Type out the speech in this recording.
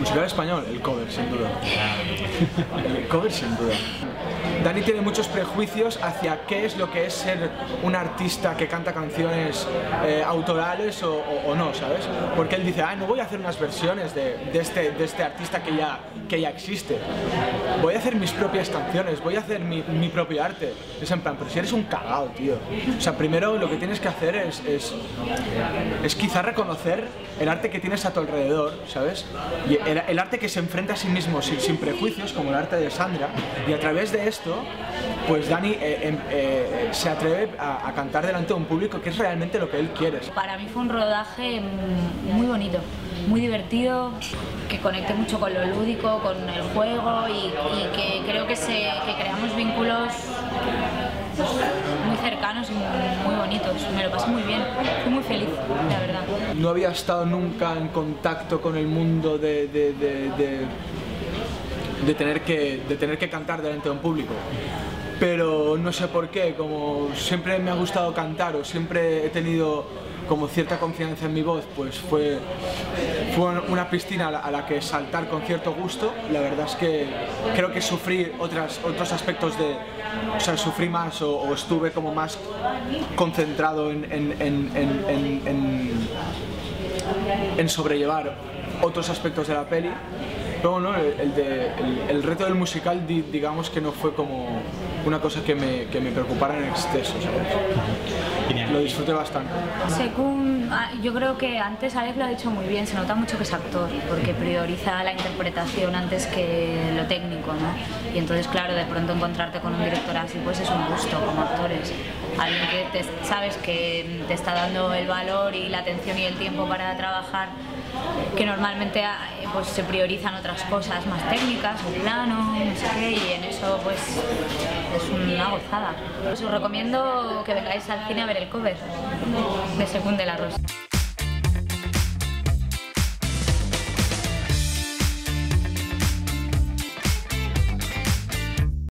Musical español, el cover, sin duda. El cover, sin duda. Dani tiene muchos prejuicios hacia qué es lo que es ser un artista que canta canciones autorales o no, ¿sabes? Porque él dice, no voy a hacer unas versiones de este artista que ya existe. Voy a hacer mis propias canciones, voy a hacer mi propio arte. Es en plan, pero si eres un cagao, tío. O sea, primero lo que tienes que hacer es quizá reconocer el arte que tienes a tu alrededor, ¿sabes? Y el arte que se enfrenta a sí mismo sin prejuicios, como el arte de Sandra, y a través de esto, pues Dani se atreve a cantar delante de un público que es realmente lo que él quiere. Para mí fue un rodaje muy bonito, muy divertido, que conecté mucho con lo lúdico, con el juego y que creo que creamos vínculos muy cercanos y muy bonitos. Me lo pasé muy bien, fui muy feliz, la verdad. No había estado nunca en contacto con el mundo de tener que cantar delante de un público, pero no sé por qué, como siempre me ha gustado cantar o siempre he tenido como cierta confianza en mi voz, pues fue una piscina a la que saltar con cierto gusto. La verdad es que creo que sufrí otros aspectos o sea, sufrí más o estuve como más concentrado en sobrellevar otros aspectos de la peli. Pero bueno, el reto del musical, digamos que no fue como una cosa que me preocupara en exceso, ¿sabes? Lo disfruté bastante. Yo creo que antes Alex lo ha dicho muy bien, se nota mucho que es actor, porque prioriza la interpretación antes que lo técnico, ¿no? Y entonces, claro, de pronto encontrarte con un director así, pues es un gusto como actores. Alguien que sabes que te está dando el valor y la atención y el tiempo para trabajar, que normalmente pues se priorizan otras cosas más técnicas, un plano, no sé qué, y en eso pues es una gozada. Os recomiendo que vengáis al cine a ver el cover de Según de la Rosa.